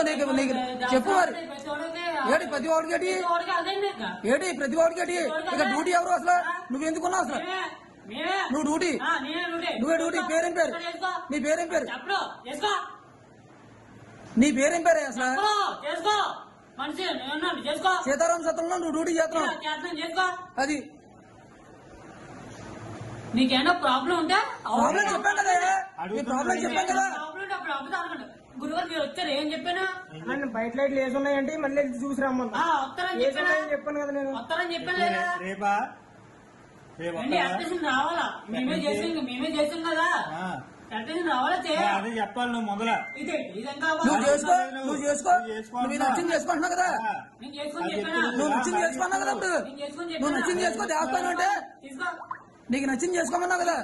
నీకు చెప్పు మరి ఏటి ప్రతి వాడికి ఏటి ప్రతి వాడికి ఇక డ్యూటీ ఎవరు అసలు నువ్వు ఎందుకున్నావు అసలు నువ్వు డ్యూటీ నువ్వే డ్యూటీ పేరేం పేరు నీ పేరేం పేరు నీ పేరేం పేరే అసలు సీతారాం సత్రంలో నువ్వు డ్యూటీ చేస్తున్నావు అది నీకేనా ప్రాబ్లం ఉంటే ప్రాబ్లం చెప్పాను కదా నీ ప్రాబ్లం చెప్పాను కదా గురువారు మీరు వచ్చారు ఏం చెప్పాను బయట లైట్లు వేసి ఉన్నాయంటే మళ్ళీ చూసి రమ్మని చెప్పాను కదా నేను వస్తారని చెప్పాను రావాలా మేమే చేసాం కదా రావాలా అదే చెప్పాలి నువ్వు మొదల నువ్వు చేసుకో నువ్వు నచ్చింది చేసుకుంటున్నావు కదా నువ్వు నచ్చింది చేసుకున్నావు కదా ఇప్పుడు నువ్వు నచ్చింది చేసుకో దేవస్థానం అంటే నీకు నచ్చింది చేసుకోమన్నావు కదా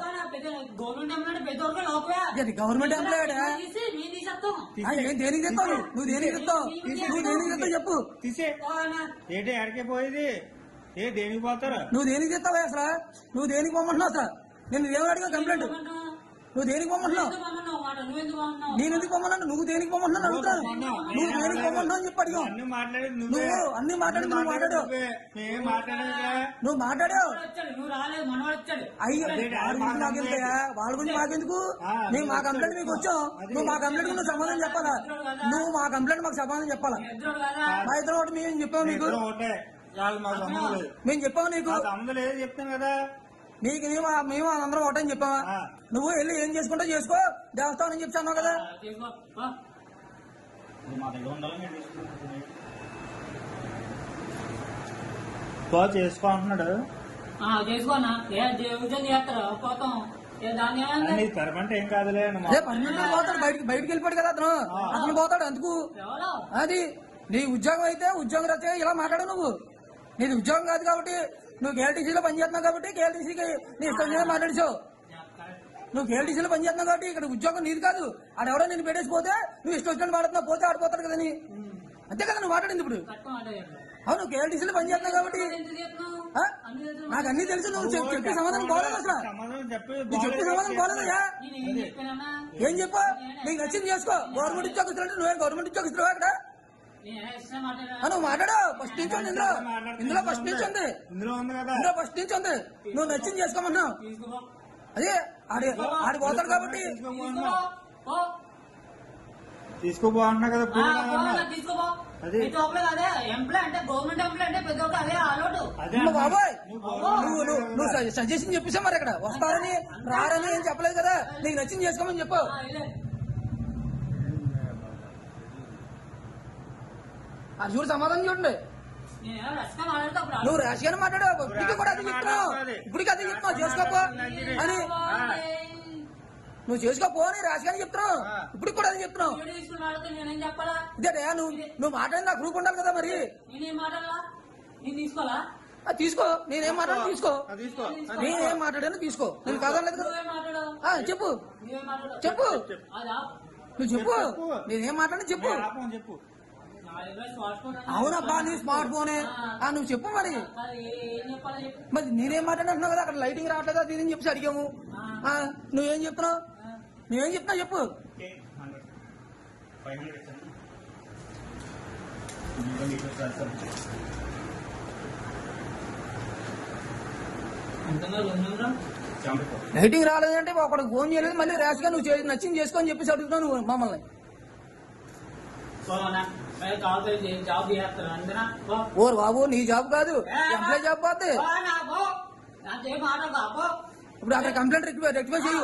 గవర్నమెంట్ ఎంప్లాయ్ ఏం దేనికి తెస్తావు నువ్వు దేనికి తెస్తావు చెప్పు ఏంటి ఎక్కడికి పోయేది ఏ దేనికి పోతారు నువ్వు దేనికి తెస్తావా అసలు నువ్వు దేనికి పొమ్మంటున్నావు అసలు నేను ఏమని అడిగా కంప్లైంట్ నువ్వు దేనికి పొమ్మంటున్నావు నేను ఎందుకు పొమ్మన్నాను నువ్వు దేనికి పొమ్మంటున్నాను అడుగుతాను నువ్వు దేనికి పొమ్మంటున్నావు అని చెప్పి అడిగావు నువ్వు అన్ని మాట్లాడి నువ్వు మాట్లాడావు నువ్వు మాట్లాడావు అయ్యో వాడి గురించి నాకెందుకయ్యా వాడి గురించి మాకెందుకు మేము మా కంప్లైంట్ మీకు వచ్చావు నువ్వు మా కంప్లైంట్ నువ్వు సమాధానం చెప్పాలా నువ్వు మా కంప్లైంట్ మాకు సమాధానం చెప్పాలా మా ఇద్దరు ఒకటి మేము చెప్పాము నీకు మేము చెప్పాము నీకు చెప్తాను కదా నీకు మేము అందరం ఒకటని చెప్పావా నువ్వు వెళ్ళి ఏం చేసుకుంటా చేసుకో దేవస్థానం అని చెప్తాను కదా చేసుకో అంటున్నాడు చేసుకోనా పర్మనెంట్ ఏం కాదులే పర్మనెంట్ పోతాడు బయటికి వెళ్ళిపోయాడు కదా అతను పోతాడు అందుకు అది నీ ఉద్యోగం అయితే ఉద్యోగం రచ్చ ఇలా మాట్లాడు నువ్వు నీది ఉద్యోగం కాదు కాబట్టి నువ్వు కేఎల్టీసీలో పనిచేస్తున్నావు కాబట్టి కేఎల్టీసీకి నీ ఇష్టం మాట్లాడించావు నువ్వు కేఎల్టీసీలో పనిచేస్తున్నావు కాబట్టి ఇక్కడ ఉద్యోగం నీది కాదు ఆడెవడో నేను పెట్టేసిపోతే నువ్వు ఇష్టం వచ్చినట్టు మాట్లాడుతున్నావు పోతే ఆడిపోతాడు కదా నీ అంతే కదా నువ్వు మాట్లాడింది ఇప్పుడు అవును కేఎల్టీసీలో పనిచేస్తున్నావు కాబట్టి నాకు అన్ని తెలుసు నువ్వు చెప్పే సమాధానం పోలేదు అసలు నువ్వు చెప్పే సమాధానం పోలేదయ్యా ఏం చెప్పు నీకు నచ్చింది చేసుకో గవర్నమెంట్ ఉద్యోగస్తులు నువ్వే గవర్నమెంట్ ఉద్యోగస్తులు అక్కడ నువ్వు మాట్లాడు ఫస్ట్ నుంచి ఉంది ఇందులో ఫస్ట్ నుంచి ఉంది ఇందులో ఫస్ట్ నుంచి ఉంది నువ్వు నచ్చింది చేసుకోమన్నావు అదే ఆడి పోతాడు కాబట్టి తీసుకోబోతున్నా కదా బాబాయ్ నువ్వు సజెషన్ చెప్పేసా మరి ఇక్కడ వస్తారని రారని ఏం చెప్పలేదు కదా నీకు నచ్చింది చేసుకోమని చెప్పు అది చూడు సమాధానం చూడండి నువ్వు రాజకీయాన్ని మాట్లాడావు ఇప్పటికి కూడా అది చెప్తున్నావు ఇప్పటికి అదే చెప్తున్నావు చేసుకోపో అని నువ్వు చేసుకోపో అని రాజకీయాన్ని చెప్తున్నావు ఇప్పటికి కూడా అది చెప్తున్నావు ఇదే నువ్వు మాట్లాడి నాకు గ్రూప్ ఉండాలి కదా మరి తీసుకో నేనేం మాట్లాడాను తీసుకో నేనేం మాట్లాడాను తీసుకో నేను కాదనలేదు కదా చెప్పు చెప్పు నువ్వు చెప్పు నేనేం మాట్లాడి చెప్పు అవునబ్బా నీ స్మార్ట్ ఫోనే నువ్వు చెప్పు మరి నేనేం మాట్లాడుతున్నావు కదా అక్కడ లైటింగ్ రావట్లేదా దీని చెప్పి అడిగాము నువ్వేం చెప్తున్నావు నువ్వేం చెప్తున్నావు చెప్పు లైటింగ్ రాలేదంటే ఒకటి ఫోన్ చేయలేదు మళ్ళీ ర్యాష్ గా నువ్వు నచ్చింది చేసుకొని చెప్పేసి అడుగుతున్నావు నువ్వు మమ్మల్ని ఓరు బాబు నీ జాబ్ కాదు ఎంప్లాయ్ జాబ్ పోతే ఇప్పుడు అక్కడ కంప్లైంట్ రెక్టిఫై చేయు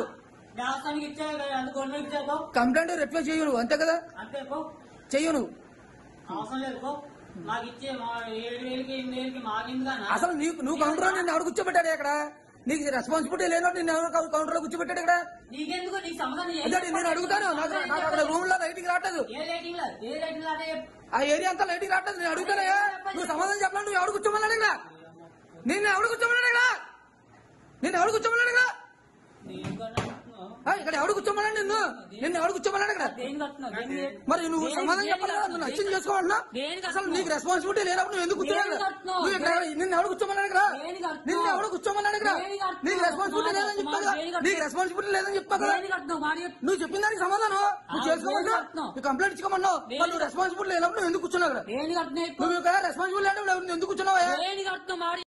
కంప్లైంట్ రెక్టిఫై చేయు నువ్వు అంతే కదా చెయ్యు నువ్వు అసలు నువ్వు కౌంటర్ నిన్ను ఎవరు కూర్చోబెట్టాడు ఇక్కడ నీకు రెస్పాన్సిబిలిటీ లేనట్టు నేను ఎవరు కౌంటర్ లో కూర్చోబెట్టాడు ఇక్కడ నేను అడుగుతాను నాకు అక్కడ రూమ్ లో లైటింగ్ రావట్లేదు ఆ ఏరియా అంతా లైటింగ్ రావట్లేదు నేను అడుగుతానయ్యా నువ్వు సమాధానం చెప్పాలి నువ్వు ఎవరు కూర్చోమన్నాడు ఇక్కడ నిన్ను ఎవరు కూర్చోమన్నాడు ఇక్కడ నిన్ను ఎవరు కూర్చోమన్నాడు ఇక్కడ ఇక్కడ ఎవడు కూర్చోమన్నాడు నిన్ను ఎవడు కూర్చోమన్నాడు ఇక్కడ? దేనికి కడుతున్నావు? దేనికి? మరి నువ్వు సమాధానం చెప్పాలి కదా, నువ్వు నచ్చింది చేసుకోవాలన్నా అసలు నీకు రెస్పాన్సిబిలిటీ లేనప్పుడు నువ్వు ఎందుకు కూర్చోవాలి? నువ్వు ఇక్కడ నిన్ను ఎవడు కూర్చోమన్నాడు ఇక్కడ? నిన్ను ఎవడు కూర్చోమన్నాడు ఇక్కడ? నీకు రెస్పాన్సిబిలిటీ లేదని చెప్తా కదా, నీకు రెస్పాన్సిబిలిటీ లేదని చెప్తా కదా. దేనికి కడుతున్నావు? మాట చెప్పు. నువ్వు చెప్పిన దానికి సమాధానం నువ్వు చేసుకోమన్నా, నువ్వు కంప్లైంట్ ఇచ్చుకోమన్నావు. మరి నువ్వు రెస్పాన్సిబిలిటీ లేనప్పుడు నువ్వు ఎందుకు కూర్చున్నావు ఇక్కడ? దేనికి కడుతున్నావు? నువ్వు ఇక్కడ రెస్పాన్సిబిలిటీ లేనప్పుడు నువ్వు ఎందుకు కూర్చున్నావా? దేనికి కడుతున్నావు? మాట